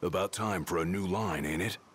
About time for a new line, ain't it?